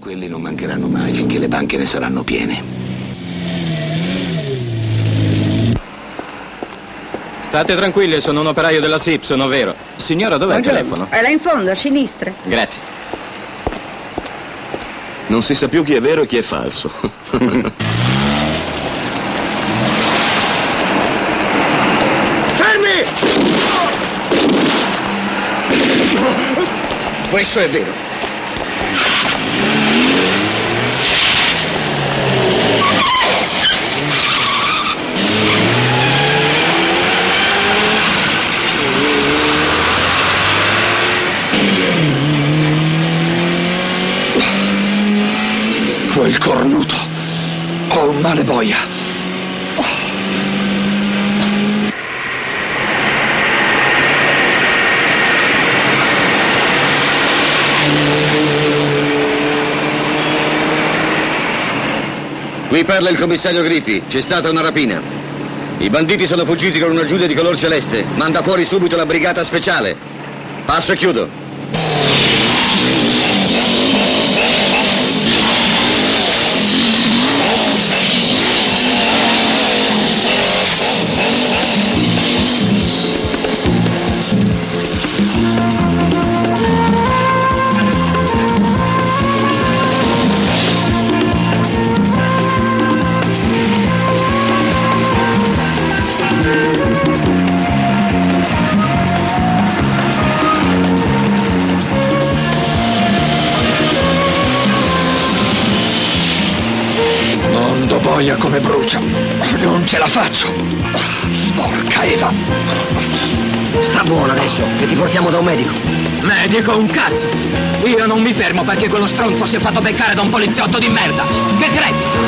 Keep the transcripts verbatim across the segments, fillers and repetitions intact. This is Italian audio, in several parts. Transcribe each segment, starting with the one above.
Quelli non mancheranno mai finché le banche ne saranno piene. State tranquilli, sono un operaio della S I P, sono vero. Signora, dov'è il telefono? È là in fondo, a sinistra. Grazie. Non si sa più chi è vero e chi è falso. Fermi! Questo è vero. Quel cornuto. Ho un male boia. Qui parla il commissario Griffi. C'è stata una rapina. I banditi sono fuggiti con una Giulia di color celeste. Manda fuori subito la brigata speciale. Passo e chiudo. Boia come brucia. Non ce la faccio. Porca Eva. Sta buono adesso, che ti portiamo da un medico. Medico un cazzo! Io non mi fermo perché quello stronzo si è fatto beccare da un poliziotto di merda! Che credi?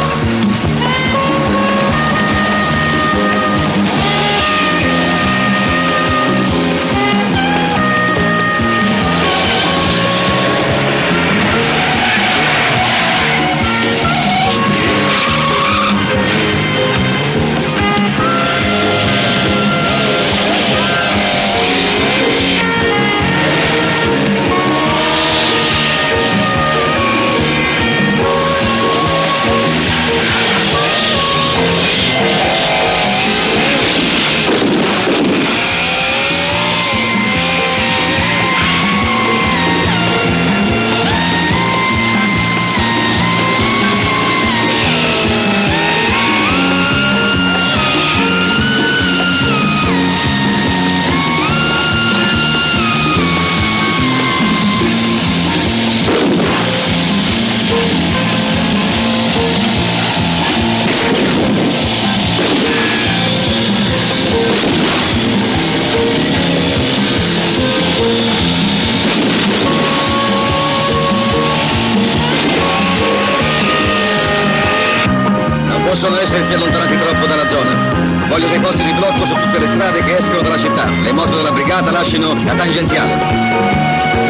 Possono essersi allontanati troppo dalla zona. Voglio dei posti di blocco su tutte le strade che escono dalla città. Le moto della brigata lasciano la tangenziale.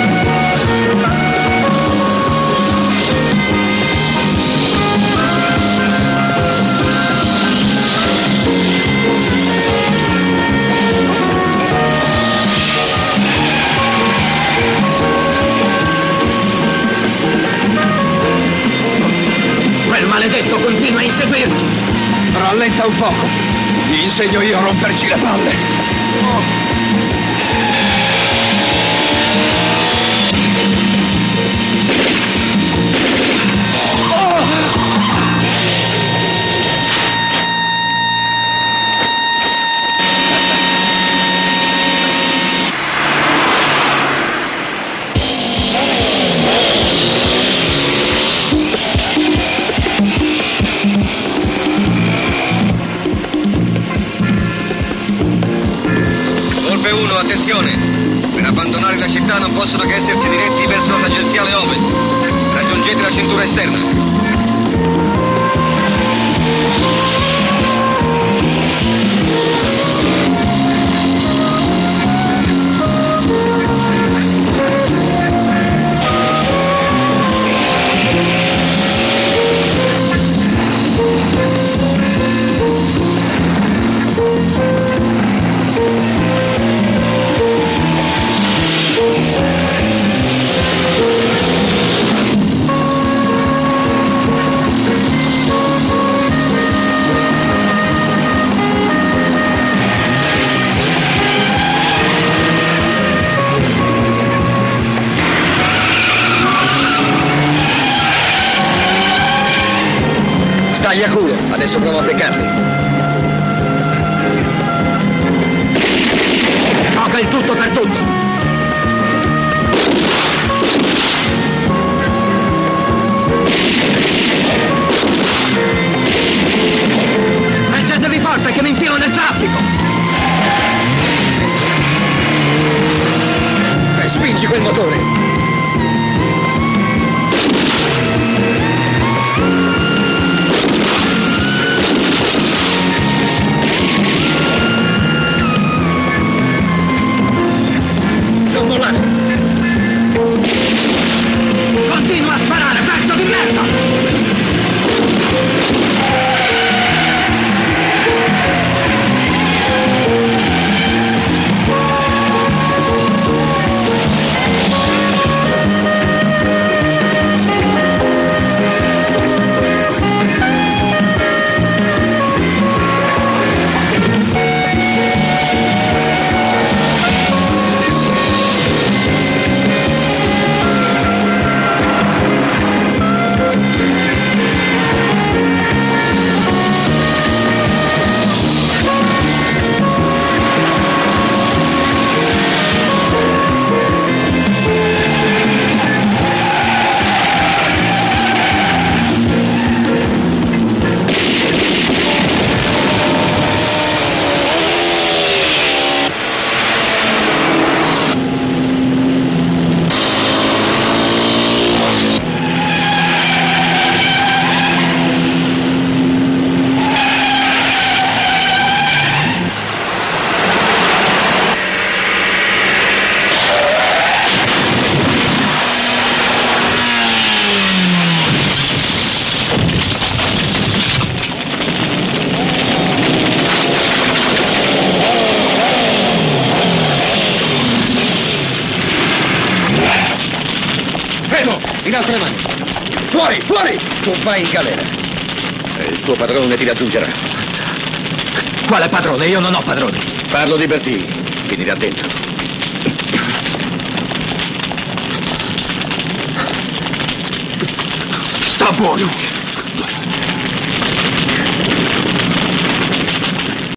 Quel maledetto continua a inseguirci! Rallenta un poco. Gli insegno io a romperci le palle. Oh. Attenzione! Per abbandonare la città non possono che essersi diretti verso la tangenziale ovest. Raggiungete la cintura esterna. Tagliaculo, adesso provo a beccarli. Gioca il tutto per tutto. Reggetevi forte che mi infilo nel traffico. Eh, spingi quel motore. Non mollare. Continua a sparare, pezzo di merda! In altre mani. Fuori, fuori! Tu vai in galera. E il tuo padrone ti raggiungerà. Quale padrone? Io non ho padroni. Parlo di Bertini. Finirà dentro. Sta buono.